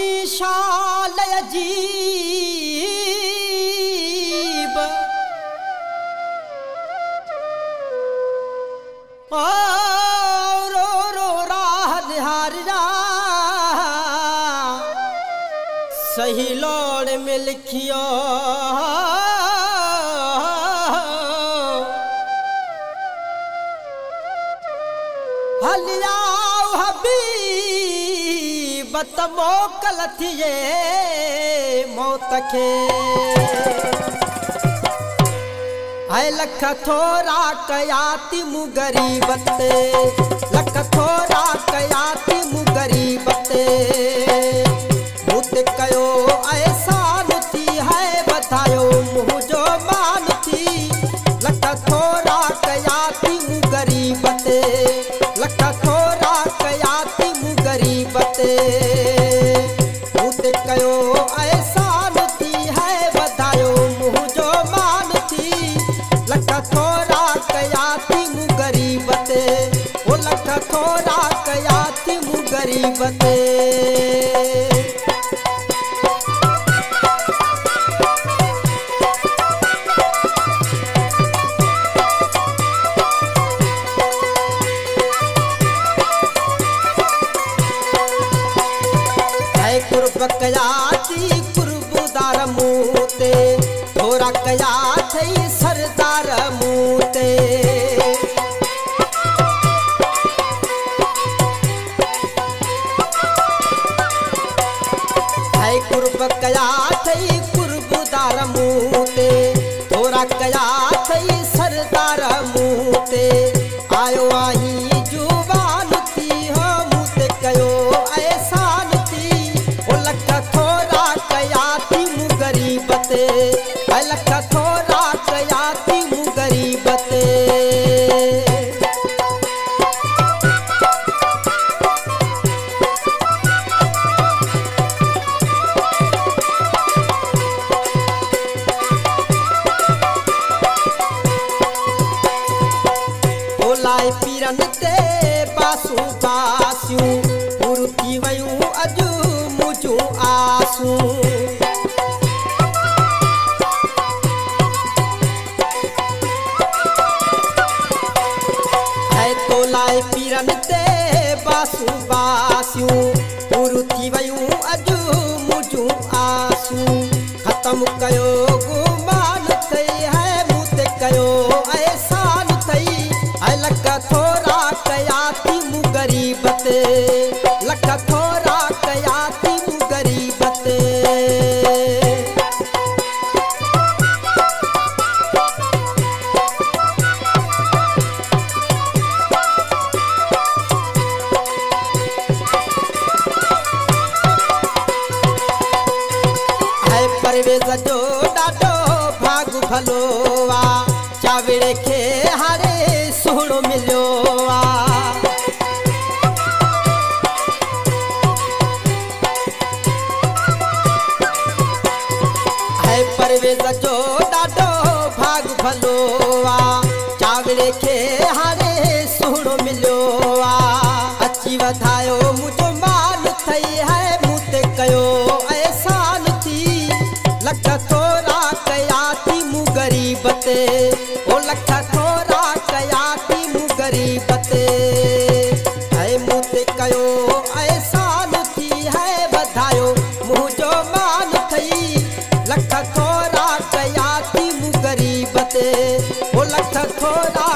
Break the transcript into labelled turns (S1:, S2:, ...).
S1: शाल अजीब रो रो राह निहार जा सही लौड़ में लिखियो हलियाओ हबीब त मोकल थिए मौत खे है लख थोरा कयाती मु गरीबत लख थोरा कयाती मु गरीबत मुत कयो एहसान थी है बतायो मुझो मान थी लख थोरा कयाती मु गरीबत लख थोरा कयाती मु गरीबत मुत कयो एहसान थी है बतायो मुझो मान थी लख थोरा कयाती मु गरीबत ओ लख थोरा कयाती मु गरीबत कयाती कुर्बदार मूते थोरा कया थई सरदार मूते है कुर्ब कया थई कुर्बदार मूते थोरा कया थई सरदार मूते आयो आही जुबान थी हो मूते कयो एहसान थी ओ लख थोरा कयाती मु गरीबत लख थोरा कयाती मु गरीबत ओलाए पीरन ते बासू बासियूं पूरू थी वयूं अजु मुझू आसूं है तोलाए पीरन ते बासू बासियूं पूरू थी वयूं अजु मुझू आसूं खत्म कयो गुमान थई है मुते कयो एहसान थई है लख थोरा कयाती मु गरीबत लख थोरा कयाती मु गरीबत है परवेज जो ॾाढो भाग भलो आ चावड़े खे हारे सुहिणो मिलियो आ है परवेज जो ॾाढो भाग भलो आ चावड़े खे हारे सुहिणो मिलियो आ अची वधायो मुझो मान थई है मूते कयो एहसान थी लख थोरा कयाती मु गरीबत ओ लख थोरा कयाती मु गरीबत है मूते कयो एहसान थी है बधायो मुझो मान थई लख थोरा कयाती मु गरीबत ओ लख थोरा